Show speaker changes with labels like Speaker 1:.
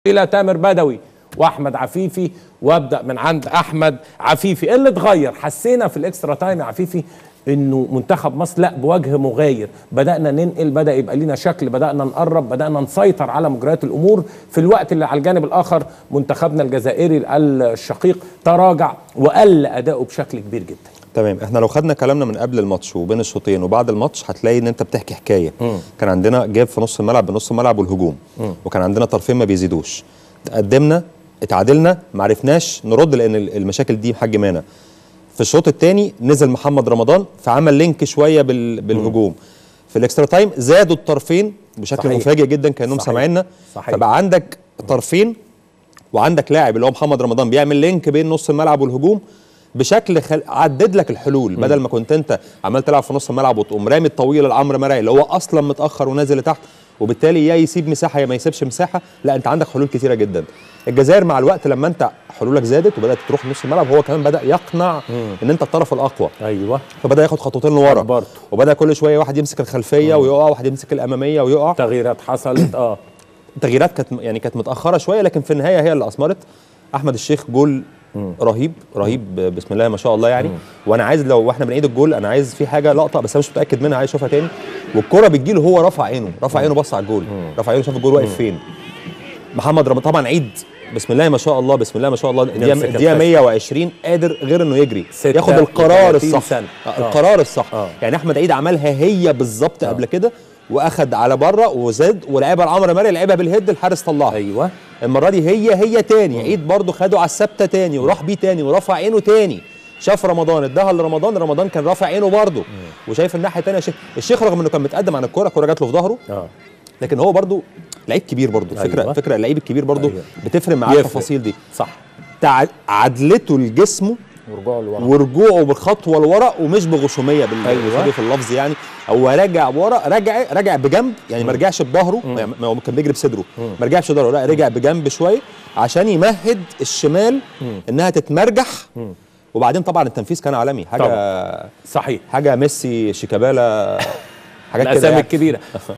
Speaker 1: الى تامر بدوي واحمد عفيفي، وابدا من عند احمد عفيفي. ايه اللي اتغير؟ حسينا في الاكسترا تايم يا عفيفي انه منتخب مصر لا بوجه مغاير، بدانا ننقل، بدا يبقى لنا شكل، بدانا نقرب، بدانا نسيطر على مجريات الامور، في الوقت اللي على الجانب الاخر منتخبنا الجزائري الشقيق تراجع وقل اداؤه بشكل كبير جدا.
Speaker 2: تمام. احنا لو خدنا كلامنا من قبل الماتش وبين الشوطين وبعد الماتش هتلاقي ان انت بتحكي حكايه. كان عندنا جاب في نص الملعب بنص الملعب والهجوم، وكان عندنا طرفين ما بيزيدوش. تقدمنا، اتعادلنا، ما عرفناش نرد لان المشاكل دي محجمانا. في الشوط الثاني نزل محمد رمضان فعمل لينك شويه بالهجوم. في الاكسترا تايم زادوا الطرفين بشكل صحيح. مفاجئ جدا كانهم سامعيننا، فبقى عندك طرفين وعندك لاعب اللي هو محمد رمضان بيعمل لينك بين نص الملعب والهجوم بشكل عدد لك الحلول. بدل ما كنت انت عمال تلعب في نص الملعب وتقوم رامي الطويل لعمرو مرعي اللي هو اصلا متاخر ونازل لتحت، وبالتالي يا يسيب مساحه يا ما يسيبش مساحه، لا انت عندك حلول كتيره جدا. الجزائر مع الوقت لما انت حلولك زادت وبدات تروح نص الملعب، هو كمان بدا يقنع ان انت الطرف الاقوى.
Speaker 1: ايوه،
Speaker 2: فبدا ياخد خطوتين لورا، وبدا كل شويه واحد يمسك الخلفيه ويقع، واحد يمسك الاماميه ويقع.
Speaker 1: تغييرات حصلت
Speaker 2: تغييرات كانت متاخره شويه، لكن في النهايه هي اللي اثمرت. احمد الشيخ جول رهيب رهيب بسم الله ما شاء الله يعني. وانا عايز لو احنا بنعيد الجول انا عايز في حاجه لقطه بس انا مش متاكد منها، عايز اشوفها تاني. والكره بتجيله هو رفع عينه بص على الجول، رفع عينه شاف الجول واقف فين. محمد رمضان طبعا عيد بسم الله ما شاء الله، بسم الله ما شاء الله. الدقيقه 120 قادر غير انه يجري ياخد القرار الصح. القرار الصح. يعني احمد عيد عملها هي بالظبط قبل كده، واخد على بره وزاد ولعبها لعمرو مرعي، لعبها بالهيد الحارس طلعها.
Speaker 1: ايوه،
Speaker 2: المره دي هي تاني. عيد برضه خده على الثابته تاني وراح بيه تاني ورفع عينه تاني، شاف رمضان اداها لرمضان كان رافع عينه برضه وشايف الناحيه الثانيه. الشيخ رغم انه كان متقدم عن الكوره جات له في ظهره، لكن هو برضه لعيب كبير برضه. فكره اللعيب الكبير برضه بتفرق معاه التفاصيل دي.
Speaker 1: صح.
Speaker 2: عدلته لجسمه ورجوعه بخطوه لورا ومش بغشوميه في اللفظ يعني. هو راجع ورا، رجع بجنب يعني، ما رجعش بظهره، ما كان بيجري بصدره، ما رجعش بظهره، لا رجع بجنب شويه عشان يمهد الشمال انها تتمرجح. وبعدين طبعا التنفيذ كان عالمي، حاجه
Speaker 1: صحيح،
Speaker 2: حاجه ميسي، شيكابالا، حاجات كده
Speaker 1: الاسامي الكبيره.